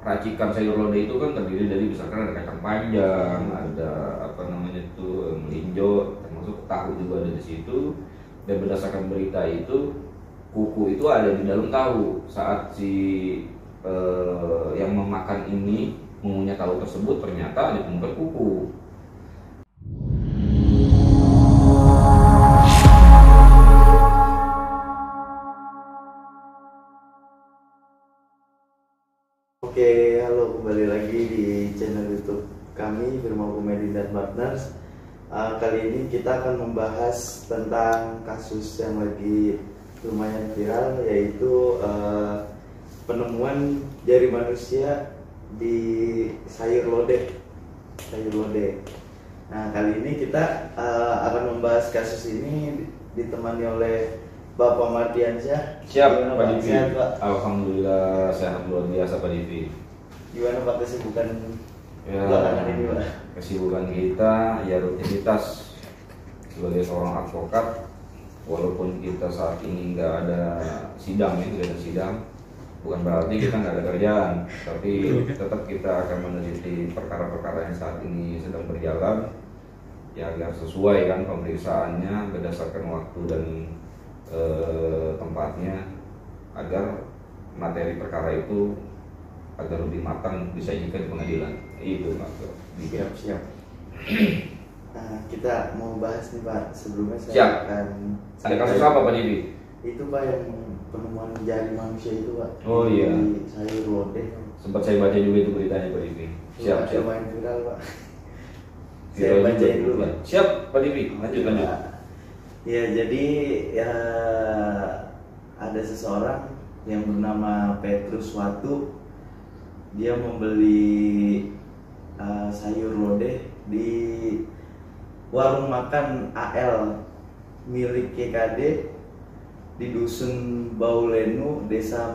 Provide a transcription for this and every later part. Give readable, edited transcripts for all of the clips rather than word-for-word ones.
racikan sayur lodeh itu kan terdiri dari misalkan ada kacang panjang, ada apa namanya itu melinjo, termasuk tahu juga ada di situ. Dan berdasarkan berita itu, kuku itu ada di dalam tahu. Saat si yang memakan ini mengunyah tahu tersebut, ternyata ditemukan kuku. Oke, halo, kembali lagi di channel YouTube kami Firma Komedi dan Partners. Kali ini kita akan membahas tentang kasus yang lagi lumayan viral, yaitu penemuan jari manusia di sayur lodeh. Nah, kali ini kita akan membahas kasus ini ditemani oleh Bapak Mardiansyah. Siap, Pak Divi. Sehat, Pak? Alhamdulillah sehat luar biasa, Pak Divi. Gimana Pak kesibukan Ya, belakangan ini, Pak? kesibukan kita ya rutinitas sebagai seorang advokat. Walaupun kita saat ini nggak ada sidang, bukan berarti kita nggak ada kerjaan, tapi tetap kita akan meneliti perkara-perkara yang saat ini sedang berjalan, ya agar sesuai kan pemeriksaannya berdasarkan waktu dan tempatnya, agar materi perkara itu agar lebih matang disajikan di pengadilan. Itu maksud. Siap. Nah, kita mau bahas nih Pak. Sebelumnya saya Siap. akan Ada kasus apa, Pak Divi? itu Pak yang penemuan jari manusia itu Pak. Oh, iya. Di sayur lodeh. Sempat saya baca juga itu beritanya, Pak Divi. Siap. Lumayan viral Pak. Viral Saya juga, bacain dulu Pak. Siap, Pak Divi. Lanjut. Ya, jadi ya ada seseorang yang bernama Petrus Watu. Dia membeli sayur lodeh di warung makan AL milik KKD di Dusun Baulenu, Desa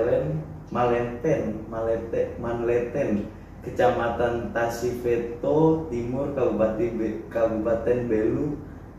Manleten, Kecamatan Tasifeto Timur, Kabupaten Belu,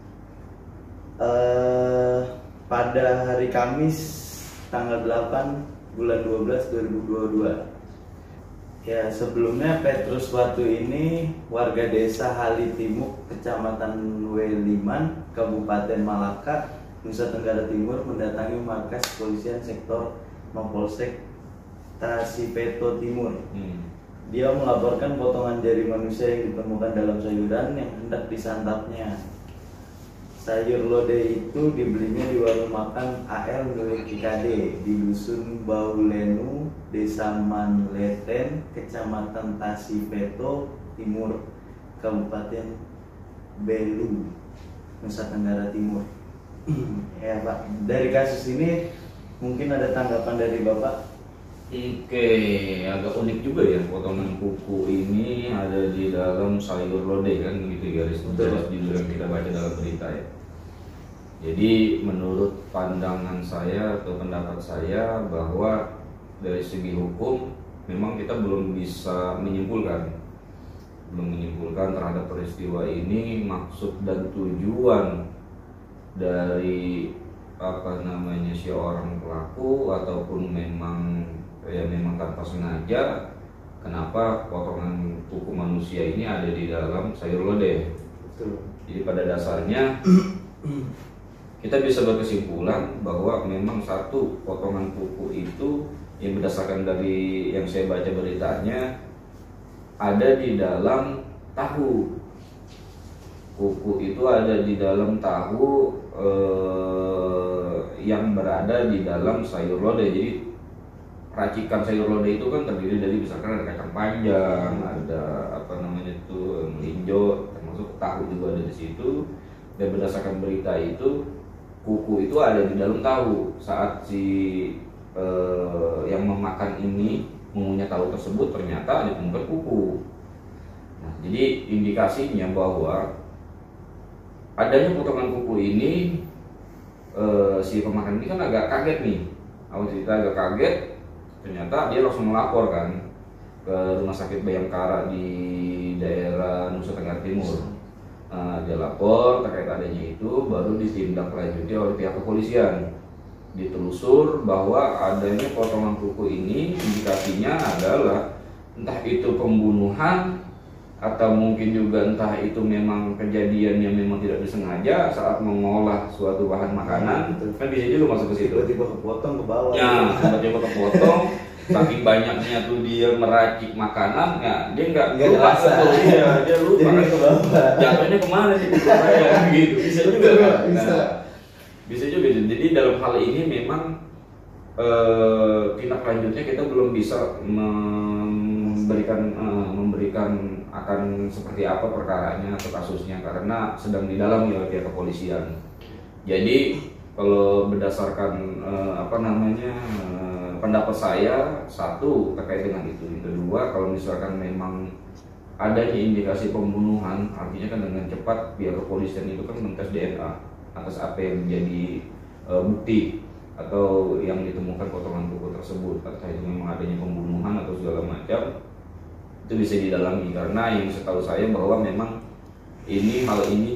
pada hari Kamis tanggal 8 bulan 12 2022. Ya, sebelumnya Petrus Watu ini warga desa Halitimuk, Kecamatan Weliman, Kabupaten Malaka, Nusa Tenggara Timur, mendatangi markas kepolisian sektor Mapolsek Tasifeto Timur. Dia melaporkan potongan jari manusia yang ditemukan dalam sayuran yang hendak disantapnya. Sayur lodeh itu dibelinya di warung makan AL milik KKD di Dusun Baulenu, Desa Manleten, Kecamatan Tasifeto Timur, Kabupaten Belu, Nusa Tenggara Timur. Ya Pak, dari kasus ini mungkin ada tanggapan dari Bapak? Oke, agak unik juga ya, potongan kuku ini ada di dalam sayur lodeh kan, begitu garis besar judul yang kita baca dalam berita ya. Jadi menurut pandangan saya atau pendapat saya, bahwa dari segi hukum memang kita belum bisa menyimpulkan terhadap peristiwa ini maksud dan tujuan dari si orang pelaku, ataupun memang tanpa sengaja kenapa potongan kuku manusia ini ada di dalam sayur lodeh. Betul. Jadi pada dasarnya kita bisa berkesimpulan bahwa memang satu potongan kuku itu yang berdasarkan dari yang saya baca beritanya ada di dalam tahu. Kuku itu ada di dalam tahu yang berada di dalam sayur lodeh. Jadi racikan sayur lodeh itu kan terdiri dari misalkan ada kacang panjang, ada apa namanya itu melinjo, termasuk tahu juga ada di situ. Dan berdasarkan berita itu, kuku itu ada di dalam tahu. Saat si yang memakan ini mengunyah tahu tersebut, ternyata ditemukan kuku. Nah, jadi indikasinya bahwa adanya potongan kuku ini, si pemakan ini kan agak kaget nih. Awal cerita agak kaget, ternyata dia langsung melapor kan ke Rumah Sakit Bayangkara di daerah Nusa Tenggara Timur. Dia lapor terkait adanya itu, baru ditindaklanjuti oleh pihak kepolisian. ditelusur bahwa adanya potongan kuku ini indikasinya adalah entah itu pembunuhan atau mungkin juga entah itu memang kejadian yang memang tidak disengaja saat mengolah suatu bahan makanan. Betul. Kan bisa juga masuk ke situ. Tiba-tiba kepotong ke bawah. Ya, tiba-tiba kepotong, saking banyaknya tuh dia meracik makanan, ya dia nggak lupa ngerasa. tuh, dia lupa Jadi kan ke bawah. jatuhnya kemana sih kuku saya gitu, bisa juga kan. Bisa. Nah, bisa juga. Jadi dalam hal ini memang tindak lanjutnya kita belum bisa memberikan akan seperti apa perkaranya atau kasusnya karena sedang didalami oleh pihak kepolisian. Jadi kalau berdasarkan pendapat saya, satu terkait dengan itu, yang kedua kalau misalkan memang adanya indikasi pembunuhan, artinya kan dengan cepat pihak kepolisian itu kan mentes DNA atas apa yang menjadi bukti atau yang ditemukan potongan tubuh tersebut, entah itu memang adanya pembunuhan atau segala macam, itu bisa didalami. Karena yang setahu saya bahwa memang hal ini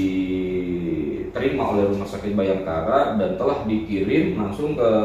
diterima oleh Rumah Sakit Bayangkara dan telah dikirim langsung ke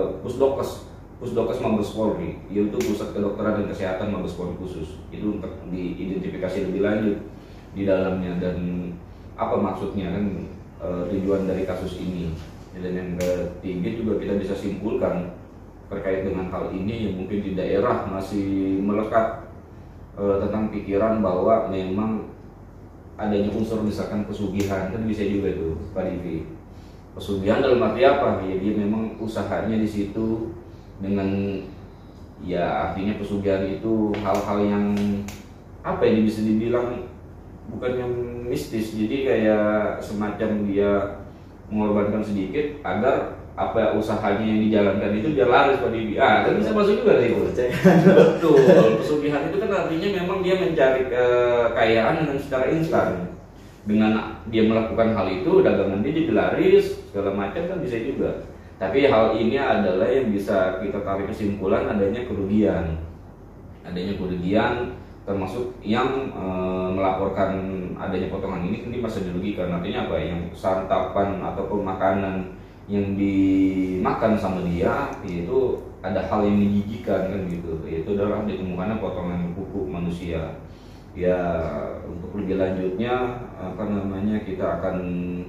Pusdokes Mabes Polri, yaitu Pusat Kedokteran dan Kesehatan Mabes Polri khusus, itu untuk diidentifikasi lebih lanjut di dalamnya dan apa maksudnya kan tujuan dari kasus ini. Dan yang ketiga juga kita bisa simpulkan terkait dengan hal ini yang mungkin di daerah masih melekat tentang pikiran bahwa memang adanya unsur misalkan pesugihan, kan bisa juga tuh Pak Divi. Pesugihan dalam arti apa? Ya dia memang usahanya di situ dengan ya artinya pesugihan itu hal-hal yang apa ya bisa dibilang bukan yang mistis, jadi kayak semacam dia mengorbankan sedikit agar apa usahanya yang dijalankan itu biar laris Pak Divi. Kan bisa masuk juga sih. Betul. Pesugihan itu kan artinya memang dia mencari kekayaan dengan secara instan. Dengan dia melakukan hal itu, dagangan dia jadi laris, segala macam kan bisa juga. Tapi hal ini adalah yang bisa kita tarik kesimpulan adanya kerugian. Adanya kerugian termasuk yang melaporkan adanya potongan ini masa dirugikan. Artinya apa? Yang santapan ataupun makanan yang dimakan sama dia itu ada hal yang menjijikan kan gitu, yaitu adalah ditemukannya potongan kuku manusia. Ya untuk lebih lanjutnya kita akan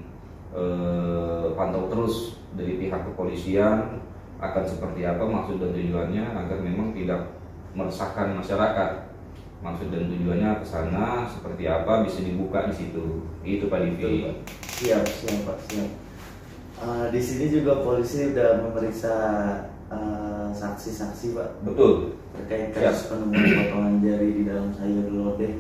pantau terus dari pihak kepolisian akan seperti apa maksud dan tujuannya agar memang tidak meresahkan masyarakat. Maksud dan tujuannya ke sana seperti apa bisa dibuka di situ. Itu Pak Divi. Siap Pak, siap. Di sini juga polisi sudah memeriksa saksi-saksi Pak. Betul. Terkait kasus penemuan potongan jari di dalam sayur lodeh.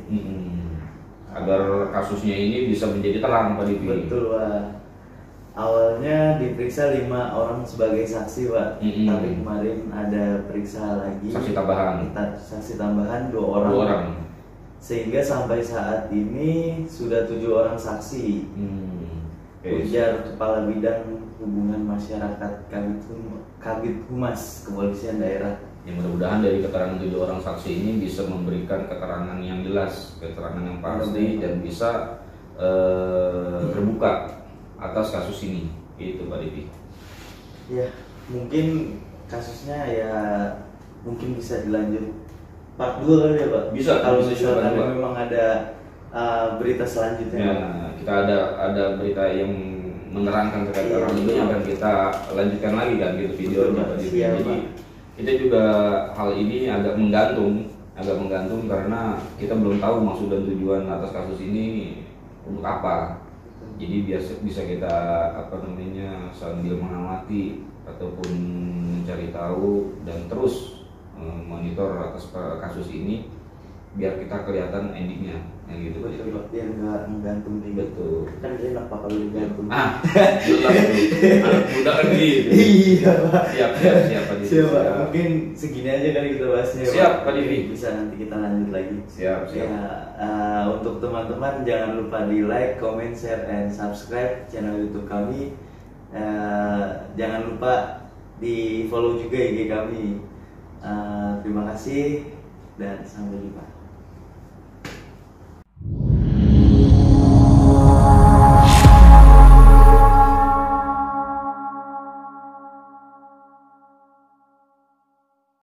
Agar kasusnya ini bisa menjadi terang Pak Divi. Betul Pak. Awalnya diperiksa 5 orang sebagai saksi Pak, tapi kemarin ada periksa lagi saksi tambahan 2 orang. 2 orang. Sehingga sampai saat ini sudah 7 orang saksi. Ujar Kepala Bidang Hubungan Masyarakat Kabid Humas Kepolisian Daerah. Yang mudah-mudahan dari keterangan 7 orang saksi ini bisa memberikan keterangan yang jelas, keterangan yang pasti dan bisa terbuka atas kasus ini. Itu Pak Divi. Ya, mungkin kasusnya ya mungkin bisa dilanjut part 2 kali ya Pak. Bisa kalau bisa misalkan memang ada berita selanjutnya. Ya, kita ada berita yang menerangkan terkait orang ini akan kita lanjutkan lagi kan gitu videonya Pak Divi. Jadi kita juga hal ini agak menggantung karena kita belum tahu maksud dan tujuan atas kasus ini untuk apa. Jadi bisa kita sambil mengamati ataupun mencari tahu dan terus monitor atas kasus ini biar kita kelihatan endingnya yang gitu. Betul Pak, biar nggak menggantung nih. Betul. Kan enak Pak kalau digantung. Jelas anak muda kan gitu. Iya Pak. Siap Pak Divi. Siap Pak. Mungkin segini aja kali kita bahasnya. Siap Pak Divi. Bisa nanti kita lanjut lagi. Siap. Ya, untuk teman-teman jangan lupa di like, comment, share, and subscribe channel YouTube kami. Jangan lupa di follow juga IG kami. Terima kasih dan sampai jumpa.